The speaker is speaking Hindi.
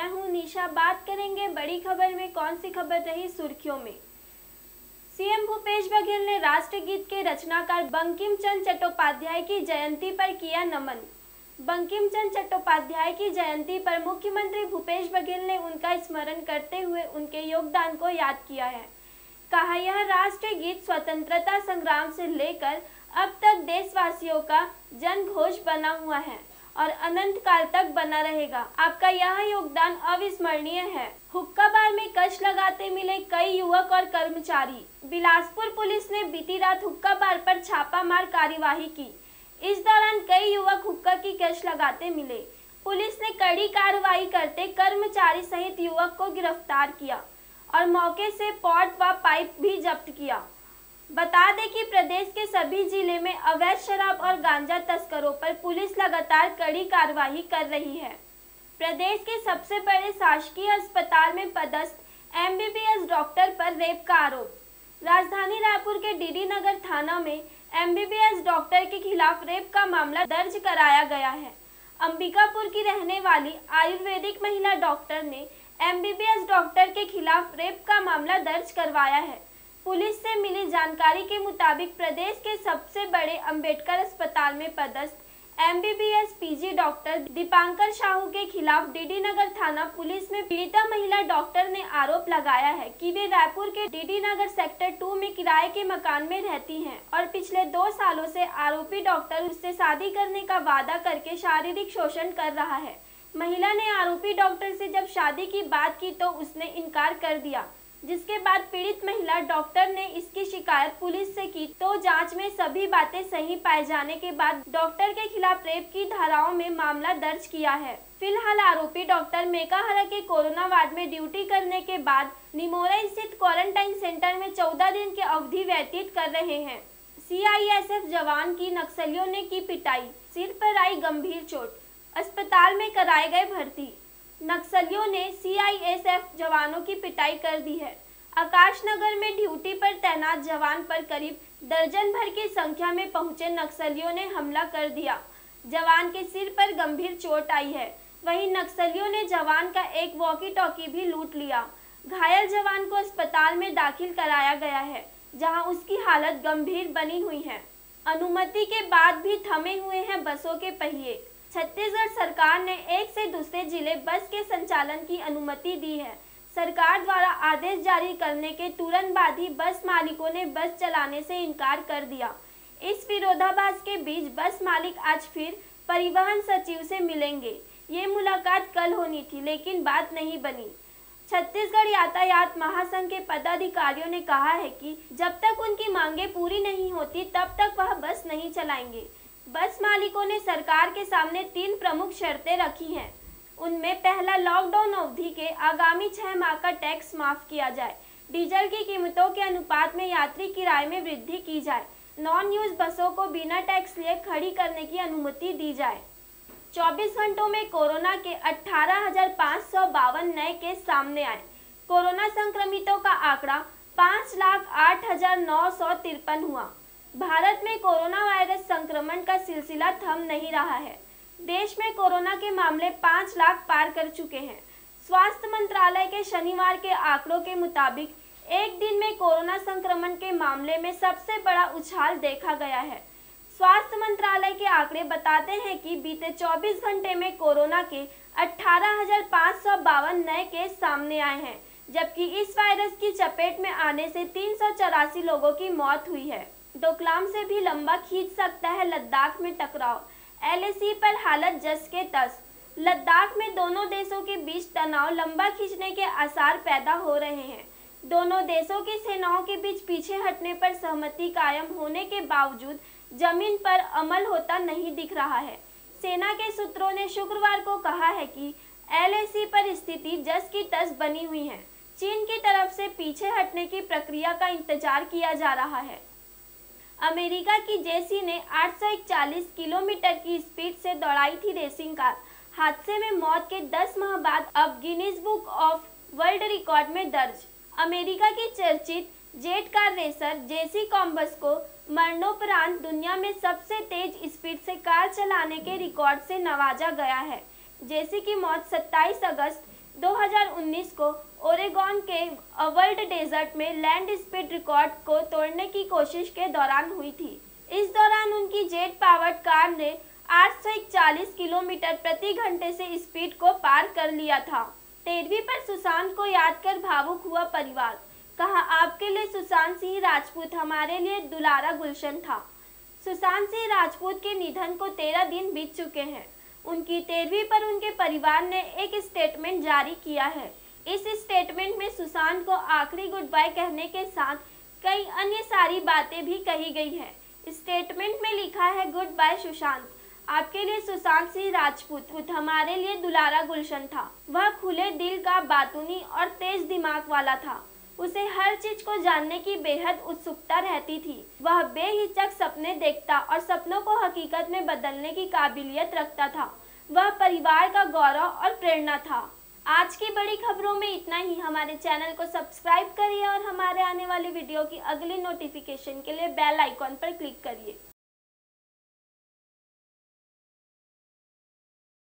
मैं हूं निशा। बात करेंगे बड़ी खबर में कौन सी खबर रही सुर्खियों में। सीएम भूपेश बघेल ने राष्ट्रगीत के रचनाकार बंकिम चंद्र चट्टोपाध्याय की जयंती पर किया नमन। बंकिम चंद्र चट्टोपाध्याय की जयंती पर मुख्यमंत्री भूपेश बघेल ने उनका स्मरण करते हुए उनके योगदान को याद किया है। कहा, यह राष्ट्रीय गीत स्वतंत्रता संग्राम से लेकर अब तक देशवासियों का जन घोष बना हुआ है और अनंत काल तक बना रहेगा। आपका यह योगदान अविस्मरणीय है। हुक्का बार में कश लगाते मिले कई युवक और कर्मचारी। बिलासपुर पुलिस ने बीती रात हुक्का बार पर छापामार कार्यवाही की। इस दौरान कई युवक हुक्का की कश लगाते मिले। पुलिस ने कड़ी कार्रवाई करते कर्मचारी सहित युवक को गिरफ्तार किया और मौके से पॉट व पाइप भी जब्त किया। बता दें कि प्रदेश के सभी जिले में अवैध शराब और गांजा तस्करों पर पुलिस लगातार कड़ी कार्रवाई कर रही है। प्रदेश के सबसे बड़े शासकीय अस्पताल में पदस्थ एमबीबीएस डॉक्टर पर रेप का आरोप। राजधानी रायपुर के डीडी नगर थाना में एमबीबीएस डॉक्टर के खिलाफ रेप का मामला दर्ज कराया गया है। अंबिकापुर की रहने वाली आयुर्वेदिक महिला डॉक्टर ने एमबीबीएस डॉक्टर के खिलाफ रेप का मामला दर्ज करवाया है। पुलिस से मिली जानकारी के मुताबिक प्रदेश के सबसे बड़े अंबेडकर अस्पताल में पदस्थ MBBS PG doctor Dipankar Sahu के खिलाफ डीडी नगर थाना पुलिस में पीड़िता महिला डॉक्टर ने आरोप लगाया है कि वे रायपुर के डीडी नगर सेक्टर 2 में किराए के मकान में रहती हैं और पिछले 2 सालों से आरोपी डॉक्टर उससे शादी करने का वादा करके शारीरिक शोषण कर रहा है। महिला ने आरोपी डॉक्टर से जब शादी की बात की तो उसने इनकार कर दिया, जिसके बाद पीड़ित महिला डॉक्टर ने इसकी शिकायत पुलिस से की तो जांच में सभी बातें सही पाए जाने के बाद डॉक्टर के खिलाफ रेप की धाराओं में मामला दर्ज किया है। फिलहाल आरोपी डॉक्टर मेकाहारा के कोरोना वार्ड में ड्यूटी करने के बाद निमोरा स्थित क्वारंटाइन सेंटर में 14 दिन की अवधि व्यतीत कर रहे हैं। सीआईएसएफ जवान की नक्सलियों ने की पिटाई, सिर पर आई गंभीर चोट, अस्पताल में कराए गए भर्ती। नक्सलियों ने सीआईएसएफ जवानों की पिटाई कर दी है। आकाशनगर में ड्यूटी पर तैनात जवान पर करीब दर्जन भर की संख्या में पहुंचे नक्सलियों ने हमला कर दिया। जवान के सिर पर गंभीर चोट आई है। वहीं नक्सलियों ने जवान का एक वॉकी टॉकी भी लूट लिया। घायल जवान को अस्पताल में दाखिल कराया गया है, जहां उसकी हालत गंभीर बनी हुई है। अनुमति के बाद भी थमे हुए हैं बसों के पहिए। छत्तीसगढ़ सरकार ने एक से दूसरे जिले बस के संचालन की अनुमति दी है। सरकार द्वारा आदेश जारी करने के तुरंत बाद ही बस मालिकों ने बस चलाने से इनकार कर दिया। इस विरोधाभास के बीच बस मालिक आज फिर परिवहन सचिव से मिलेंगे। ये मुलाकात कल होनी थी, लेकिन बात नहीं बनी। छत्तीसगढ़ यातायात महासंघ के पदाधिकारियों ने कहा है कि जब तक उनकी मांगे पूरी नहीं होती तब तक वह बस नहीं चलाएंगे। बस मालिकों ने सरकार के सामने 3 प्रमुख शर्तें रखी हैं। उनमें पहला, लॉकडाउन अवधि के आगामी 6 माह का टैक्स माफ किया जाए। डीजल की कीमतों के अनुपात में यात्री किराए में वृद्धि की जाए। नॉन यूज बसों को बिना टैक्स लिए खड़ी करने की अनुमति दी जाए। 24 घंटों में कोरोना के 18,552 नए केस सामने आए। कोरोना संक्रमितों का आंकड़ा 5,08,953 हुआ। भारत में कोरोना वायरस संक्रमण का सिलसिला थम नहीं रहा है। देश में कोरोना के मामले 5 लाख पार कर चुके हैं। स्वास्थ्य मंत्रालय के शनिवार के आंकड़ों के मुताबिक एक दिन में कोरोना संक्रमण के मामले में सबसे बड़ा उछाल देखा गया है। स्वास्थ्य मंत्रालय के आंकड़े बताते हैं कि बीते 24 घंटे में कोरोना के 18,552 नए केस सामने आए हैं, जबकि इस वायरस की चपेट में आने से 384 लोगों की मौत हुई है। डोकलाम से भी लंबा खींच सकता है लद्दाख में टकराव। एलएसी पर हालत जस के तस। लद्दाख में दोनों देशों के बीच तनाव लंबा खींचने के आसार पैदा हो रहे हैं। दोनों देशों की सेनाओं के बीच पीछे हटने पर सहमति कायम होने के बावजूद जमीन पर अमल होता नहीं दिख रहा है। सेना के सूत्रों ने शुक्रवार को कहा है कि एलएसी पर स्थिति जस की तस बनी हुई है। चीन की तरफ से पीछे हटने की प्रक्रिया का इंतजार किया जा रहा है। अमेरिका की जेसी ने 841 किलोमीटर की स्पीड से दौड़ाई थी रेसिंग कार। हादसे में मौत के 10 माह बाद अब Guinness Book of World Record में दर्ज। अमेरिका की चर्चित jet car racer Jessi Combs को मरणोपरांत दुनिया में सबसे तेज स्पीड से कार चलाने के रिकॉर्ड से नवाजा गया है। जेसी की मौत 27 अगस्त 2019 को ओरेगॉन के वर्ल्ड डेजर्ट में लैंड स्पीड रिकॉर्ड को तोड़ने की कोशिश के दौरान हुई थी। इस दौरान उनकी जेट पावर्ड कार ने 841 किलोमीटर प्रति घंटे से स्पीड को पार कर लिया था। 13वीं पर सुशांत को याद कर भावुक हुआ परिवार। कहा, आपके लिए सुशांत सिंह राजपूत हमारे लिए दुलारा गुलशन था। सुशांत सिंह राजपूत के निधन को 13 दिन बीत चुके हैं। उनकी 13वीं पर उनके परिवार ने एक स्टेटमेंट जारी किया है। इस स्टेटमेंट में सुशांत को आखिरी गुड बाय कहने के साथ कई अन्य सारी बातें भी कही गई हैं। स्टेटमेंट में लिखा है, गुड बाय सुशांत, आपके लिए सुशांत सिंह राजपूत हमारे लिए दुलारा गुलशन था। वह खुले दिल का, बातूनी और तेज दिमाग वाला था। उसे हर चीज को जानने की बेहद उत्सुकता रहती थी। वह बेहिचक सपने देखता और सपनों को हकीकत में बदलने की काबिलियत रखता था। वह परिवार का गौरव और प्रेरणा था। आज की बड़ी खबरों में इतना ही। हमारे चैनल को सब्सक्राइब करिए और हमारे आने वाली वीडियो की अगली नोटिफिकेशन के लिए बेल आइकॉन पर क्लिक करिए।